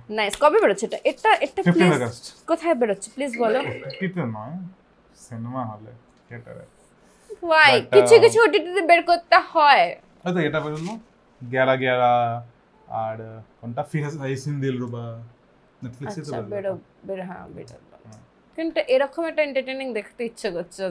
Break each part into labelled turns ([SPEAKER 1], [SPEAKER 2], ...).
[SPEAKER 1] Nice কবে বেরোচ্ছে এটা এটা এটা
[SPEAKER 2] 15
[SPEAKER 1] প্লিজ
[SPEAKER 2] আগস্ট
[SPEAKER 1] কোথায় বেরোচ্ছে প্লিজ বলো
[SPEAKER 2] টিতে নয় সিনেমা হলে থিয়েটারে
[SPEAKER 1] ওয়াই কিছু কিছু ওটিটিতে বের করতে হয়
[SPEAKER 2] তো এটা বেরোলো 11 আর কোনটা ফির হাসিন দিলরুবা নেটফ্লিক্সে তো
[SPEAKER 1] বেরো বের হ্যাঁ বেরো কিন্তু এরকম একটা এন্টারটেইনিং দেখতে ইচ্ছে করছে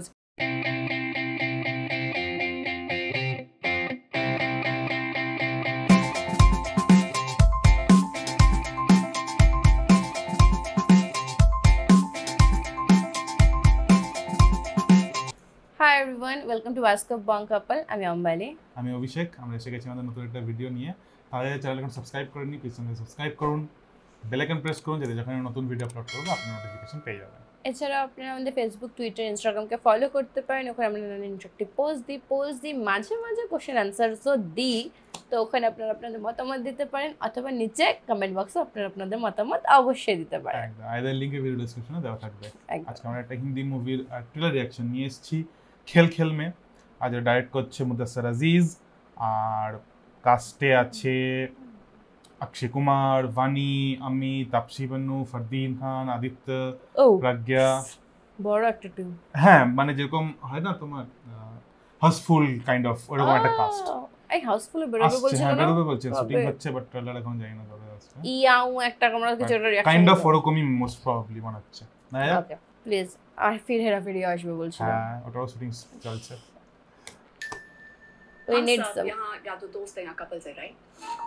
[SPEAKER 1] Hi everyone, welcome to Ask of Bong Couple. আমি অম্বালি
[SPEAKER 2] আমি অভিষেক আমরা এসে গেছি আমাদের নতুন একটা ভিডিও নিয়ে তাহলে চ্যানেলটা সাবস্ক্রাইব করে নিন প্লিজ সাবস্ক্রাইব করুন বেল আইকন প্রেস করুন যাতে যখন নতুন ভিডিও আপলোড করব আপনি নোটিফিকেশন পেয়ে যাবেন
[SPEAKER 1] এছাড়া আপনারা আমাদের ফেসবুক টুইটার ইনস্টাগ্রামকে ফলো করতে পারেন ওখানে আমরা নানান ইন্টারেক্টিভ পোস্ট দিই মাঝে মাঝে কোশ্চেন আনসারসও দিই তো ওখানে আপনারা আপনাদের মতামত দিতে পারেন অথবা নিচে কমেন্ট বক্সে আপনারা আপনাদের মতামত অবশ্যই দিতে পারেন
[SPEAKER 2] একদম আইদার লিংকে ভিডিও ডেসক্রিপশনে দেওয়া থাকবে আজকে আমরা একটা হিন্দি মুভির ট্রেলার রিঅ্যাকশন নিয়ে এসেছি খেল খেল মে আজ ডাইরেক্ট করছে মুদাসসার আজিজ আর কাস্টে আছে अक्षय कुमार वानी अम्मी तापसी पन्नू फरदीन खान आदित्य प्रज्ञा
[SPEAKER 1] বড় একটা টিম
[SPEAKER 2] হ্যাঁ মানে যেরকম হয় না তোমার হাউসফুল কাইন্ড অফ ওরকম একটা কাস্ট
[SPEAKER 1] এই হাউসফুল বেরোবে বলছিল না
[SPEAKER 2] বেরোবে বলছে শুটিং হচ্ছে বাট ট্রেলার এখন যাই না কবে আসছে
[SPEAKER 1] ইয়াও একটা আমরা কিছু একটা রিঅ্যাকশন
[SPEAKER 2] কাইন্ড অফ ওরকমই মোস্ট প্রবাবলি মনে হচ্ছে না
[SPEAKER 1] ওকে প্লিজ আর ফির হেরাফেরি আসবে বলছিল
[SPEAKER 2] হ্যাঁ ওটাও শুটিং চলছে
[SPEAKER 1] we need some
[SPEAKER 3] यहाँ या तो दोस्त है या कपल्स है राइट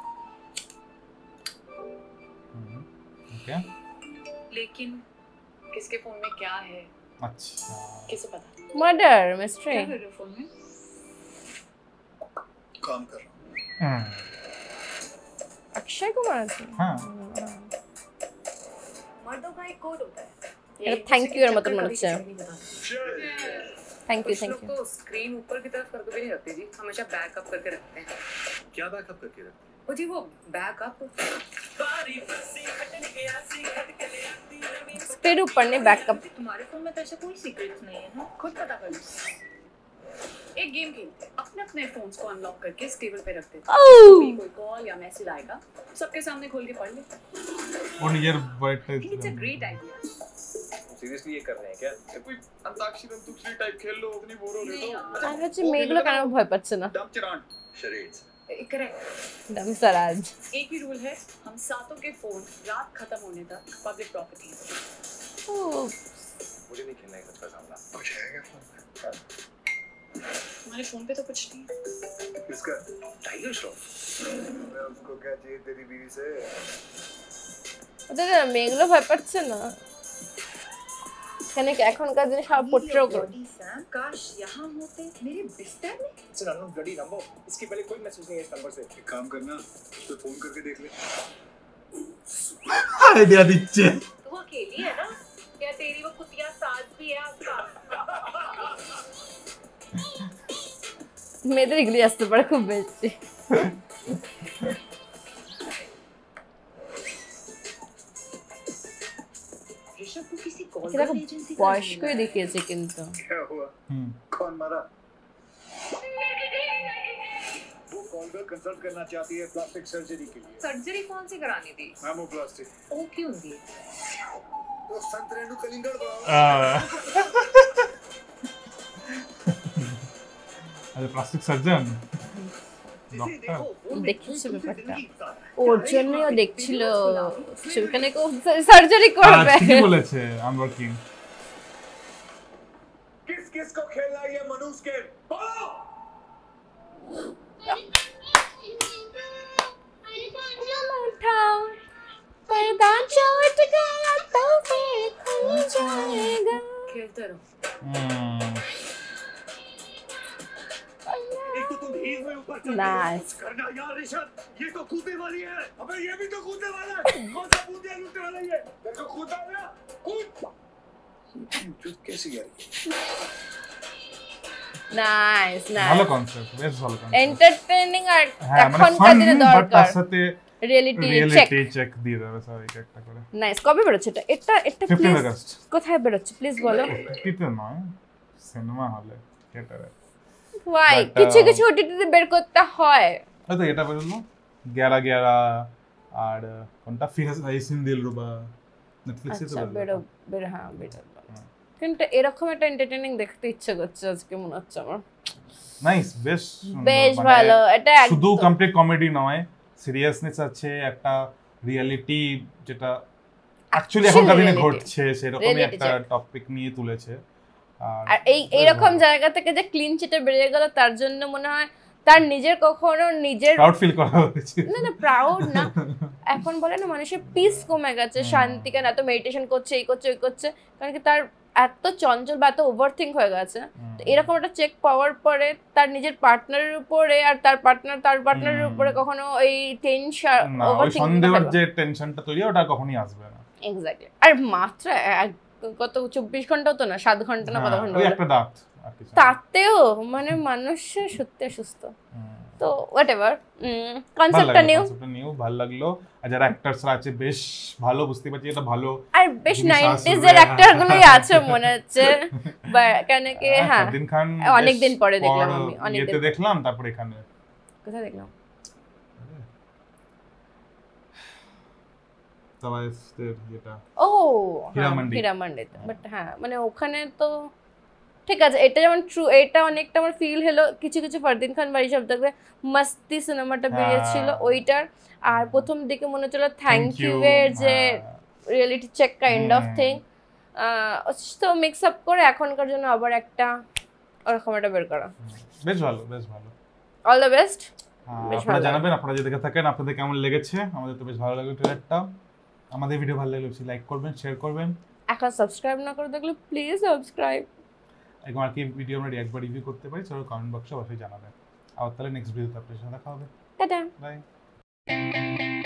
[SPEAKER 2] ओके
[SPEAKER 3] लेकिन किसके फोन में क्या है
[SPEAKER 2] अच्छा
[SPEAKER 3] किसे पता
[SPEAKER 1] मर्डर मिस्ट्री
[SPEAKER 3] क्या कर रहे हो फोन में
[SPEAKER 4] काम कर रहा हूं
[SPEAKER 1] अक्षय कुमार
[SPEAKER 2] हां
[SPEAKER 3] मर्दों का एक कोड होता है
[SPEAKER 1] ये थैंक यू এর মত মনে হচ্ছে थैंक यू
[SPEAKER 3] तो स्क्रीन ऊपर की तरफ करके भी नहीं रखते जी हमेशा बैकअप करके रखते हैं
[SPEAKER 4] क्या बैकअप करके रखते हैं
[SPEAKER 3] ओ जी वो बैकअप
[SPEAKER 1] स्पीड ऊपर ने बैकअप
[SPEAKER 3] तुम्हारे फोन में तो ऐसा कोई सीक्रेट्स नहीं है ना खुद पता कर लो एक गेम खेलते हैं अपने अपने फोन्स को अनलॉक करके इस टेबल पे रखते हैं कोई कॉल या मैसेज आएगा सबके सामने खोल के पढ़ ले
[SPEAKER 2] और near but
[SPEAKER 3] it's a great idea
[SPEAKER 4] seriously ये कर रहे हैं क्या कोई अंताक्षरी टाइप खेल लो अपनी बोर हो रहे हो
[SPEAKER 1] আর হচ্ছে মেঘগুলো কেন ভয় পাচ্ছে না
[SPEAKER 4] डम चरान शरीर
[SPEAKER 3] करेक्ट
[SPEAKER 1] दमसराज
[SPEAKER 3] एक ही रूल है हम सातों के फोन रात खत्म होने तक पब्लिक प्रॉपर्टी है
[SPEAKER 4] मुझे नहीं खेलना है सबका सामना कुछ है क्या फोन में
[SPEAKER 3] हमारे फोन पे तो कुछ नहीं
[SPEAKER 4] किसका टाइगर श्रॉफ मैं उसको क्या चाहिए तेरी बीवी से
[SPEAKER 1] ওদের মেঘগুলো ভয় পাচ্ছে না কেন কি এখনকার দিনে সব পোট্রেও করে
[SPEAKER 3] काश यहाँ होते मेरे बिस्तर में
[SPEAKER 4] इट्स अननोन ब्लडी नंबर इसके पहले कोई मैसेज नहीं है इस नंबर से एक काम करना तो फोन करके देख ले
[SPEAKER 2] आइडिया दिच्छे
[SPEAKER 3] तू अकेली है ना क्या तेरी वो कुतिया साथ भी है आपका
[SPEAKER 1] মেয়েদের এগুলি আসতে পারে খুব বেশি
[SPEAKER 3] ऋषभ को किसी कॉल एजेंसी का
[SPEAKER 1] বয়স্কই দেখিয়েছে কিন্তু
[SPEAKER 4] क्या हुआ कौन मारा वो कॉल कर कंसल्ट करना चाहती है प्लास्टिक सर्जरी के लिए
[SPEAKER 3] सर्जरी कौन सी करानी थी
[SPEAKER 4] मैमोप्लास्टी
[SPEAKER 3] ओ क्यों दी
[SPEAKER 4] तो संत रेणु कलिंगड़
[SPEAKER 2] আরে প্লাস্টিক সার্জন
[SPEAKER 1] দেখছিল ব্যাপারটা ওর জন্যই ও দেখছিল সেখানে কো সার্জারি করবে
[SPEAKER 2] কি বলেছে আই এম ওয়ার্কিং
[SPEAKER 4] किस किस को खेलना है ये मनुष्य के बोलो
[SPEAKER 1] उठाओ पर्दा छूट गया तो फिर खुल जाएगा
[SPEAKER 3] खेलते रहो
[SPEAKER 4] एक तो तुम हीर में ऊपर चढ़
[SPEAKER 1] नाइस
[SPEAKER 4] करना यार ऋषभ ये तो कूदने वाली है अबे ये भी तो कूदने वाला है कौन सा कूदने लूटने वाला है देखो कूदा ना कूद चुप कैसी यार
[SPEAKER 1] নাইস
[SPEAKER 2] ভালো
[SPEAKER 1] নাইস
[SPEAKER 2] কনসেপ্ট বেশ ভালো কনসেপ্ট
[SPEAKER 1] এন্টারটেইনিং আর
[SPEAKER 2] হ্যাঁ মানে
[SPEAKER 1] এখনকার দিনে
[SPEAKER 2] বাট
[SPEAKER 1] দরকার
[SPEAKER 2] তার সাথে
[SPEAKER 1] রিয়েলিটি
[SPEAKER 2] চেক দিয়ে দেবে সবাই একটা করে
[SPEAKER 1] নাইস কবে বেরোচ্ছে এটা এটা এটা
[SPEAKER 2] 15
[SPEAKER 1] প্লিজ
[SPEAKER 2] আগস্ট
[SPEAKER 1] কোথায় বেরোচ্ছে প্লিজ বলো
[SPEAKER 2] টিতে নয় সিনেমা হলে থিয়েটারে
[SPEAKER 1] ওয়াই কিছু কিছু ওটিটিতে বের করতে হয়
[SPEAKER 2] তো এটা বেরোলো 11 আর কোনটা ফিরাজ আইসিন দিলরুবা নেটফ্লিক্সে তো
[SPEAKER 1] বের হ্যাঁ বের কিন্তু এরকম একটা এন্টারটেইনিং দেখতে ইচ্ছে করছে আজকে মনে হচ্ছে আমার
[SPEAKER 2] নাইস বেশ
[SPEAKER 1] ভালো এটা
[SPEAKER 2] শুধু কমপ্লিট কমেডি নয় সিরিয়াসনেস আছে একটা রিয়েলিটি যেটা অ্যাকচুয়ালি এখনকার দিনে ঘটছে সেরকমই একটা টপিক নিয়ে তুলেছে
[SPEAKER 1] আর এইরকম জায়গা থেকে যে ক্লিন চিটে বেরিয়ে গেল তার জন্য মনে হয় তার নিজের কখনো নিজের
[SPEAKER 2] প্রাউড ফিল করা হয়েছে
[SPEAKER 1] না প্রাউড না এখন বলে না মানুষের পিস কমে গেছে শান্তি কেন এত মেডিটেশন করছে এই করছে ওই করছে কারণ কি তার এত চঞ্চল বা এত ওভারথিঙ্ক হয়ে গেছে তো এরকম একটা চেক পাওয়ার পরে তার নিজের পার্টনারের উপরে আর তার পার্টনারের উপরে কখনো ওই টেনশন ওভারথিঙ্ক
[SPEAKER 2] সন্দেহের যে টেনশনটা তৈরি ওটা কখনোই আসবে না
[SPEAKER 1] এক্স্যাক্টলি আর মাত্র কত 24 ঘন্টাও তো না 7 ঘন্টা না কত ঘন্টা
[SPEAKER 2] ওই একটা দাঁত
[SPEAKER 1] তাতেও মানে মানুষ সত্যি সুস্থ তো হোয়াটএভার কনসেপ্টটা নিউ
[SPEAKER 2] ভালো লাগলো আর যারা অ্যাক্টরসরা আছে বেশ ভালো বুঝতে পারছি এটা ভালো
[SPEAKER 1] আর বেশ 90s এর অ্যাক্টর গুলোই আছে মনে হচ্ছে কেন কি হ্যাঁ
[SPEAKER 2] ফরদিন খান
[SPEAKER 1] অনেক দিন পরে দেখলাম আমি অনেক দিন
[SPEAKER 2] দেখলাম তারপর এখানে
[SPEAKER 1] কোথায় দেখলাম
[SPEAKER 2] তাওয়াইফের যেটা
[SPEAKER 1] হীরামান্ডি বাট হ্যাঁ মানে ওখানে তো ঠিক আছে এটা যেমন ট্রু এটা অনেকটা আমার ফিল হলো কিছু কিছু ফরদিন খান বাড়ি শব্দ দেখবে মস্তি সিনেমাটা বেরিয়েছিল ওইটার আর প্রথম দিকে মনে হচ্ছিল থ্যাংক ইউ এর যে reality check kind of thing তো মিক্স আপ করে এখনকার জন্য আবার একটা ওরকম একটা বের করা
[SPEAKER 2] বেশ ভালো
[SPEAKER 1] অল দ্য বেস্ট
[SPEAKER 2] আপনারা জানাবেন আপনারা যে দেখে থাকেন আপনাদের কেমন লেগেছে আমাদের তো বেশ ভালো লাগলো ট্রেলারটা আমাদের ভিডিও ভালো লাগলে লাইক করবেন শেয়ার করবেন
[SPEAKER 1] এখন সাবস্ক্রাইব না করে থাকলে প্লিজ সাবস্ক্রাইব
[SPEAKER 2] এখন আর কি ভিডিও আমরা একবার রিভিউ করতে পারি সেটা কমেন্ট বক্সে অবশ্যই জানাবেন আর তাহলে নেক্সট ভিডিওতে আপনাদের সাথে দেখা হবে
[SPEAKER 1] টাটা
[SPEAKER 2] বাই